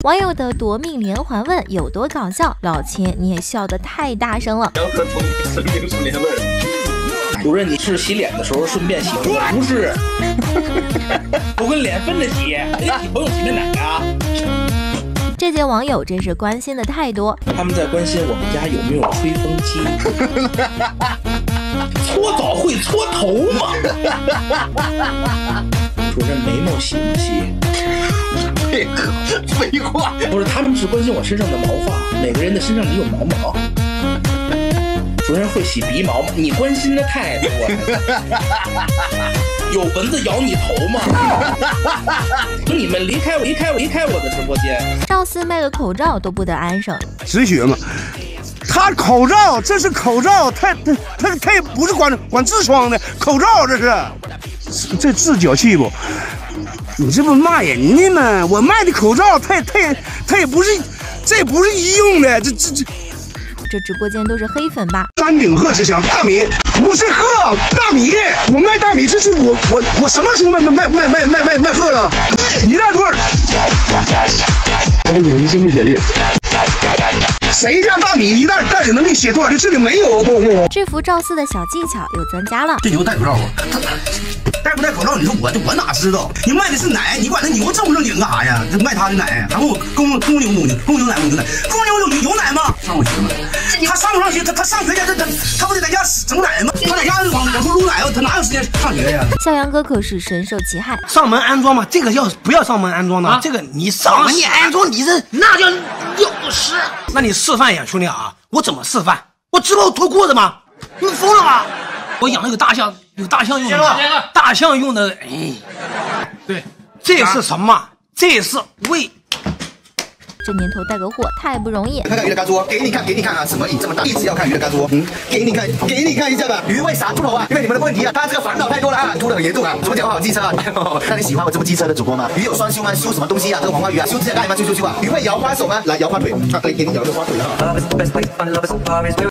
网友的夺命连环问有多搞笑？老千你也笑得太大声了。 然后和同龄生命是连问。 主任，你是洗脸的时候顺便洗头？不是，我跟脸分着洗，洗头用洗面奶啊。 这届网友真是关心的太多， 他们在关心我们家有没有吹风机。搓澡会搓头吗？主任，眉毛洗不洗？ 配合废话， 不是，他们是关心我身上的毛发，每个人的身上里有毛毛。主任会洗鼻毛吗？你关心的太多了。有蚊子咬你头吗？你们离开我的直播间。 赵四卖个口罩都不得安生， 止血嘛。他口罩，这是口罩，他也不是管痔疮的口罩，这治脚气不？你这不骂人家吗？我卖的口罩，他也不是，这也不是医用的， 这直播间都是黑粉吧？ 山顶鹤之乡，大米不是鹤，大米，我卖大米，这是我什么时候卖鹤了？一大堆。你们信不写力？谁家大米一袋子能给你写多少？这里没有。 制服赵四的小技巧又增加了。 这牛戴口罩啊，戴不戴口罩？你说我哪知道？你卖的是奶，你管那牛正不正经干啥呀？卖他的奶，还问我公牛奶，公牛有牛奶吗？上过学吗？他上不上学？他上学去，他不得在家整奶吗？他在家往出撸奶，他哪有时间上学呀？ 向阳哥可是深受其害。 上门安装嘛，这个不要上门安装的，这个你上门你安装，你这那叫有事。那你示范呀，兄弟啊！我怎么示范？我直播脱裤子吗？你疯了吗？我养了个大象，有大象用的，大象用的，哎，对，这是什么？这是喂。 这年头带个货太不容易。 看看鱼的干桌，给你看啊！什么鱼这么大？一直要看鱼的干桌，给你看一下吧。鱼为啥秃头啊？因为你们的问题啊，他这个烦恼太多了啊，秃的很严重啊。怎么讲话好机车啊？那你喜欢我这么机车的主播吗？鱼有双修吗？修什么东西啊？这个黄花鱼啊，修指甲盖吗？修啊！鱼会摇花手吗？来摇花腿，给你摇个花腿啊。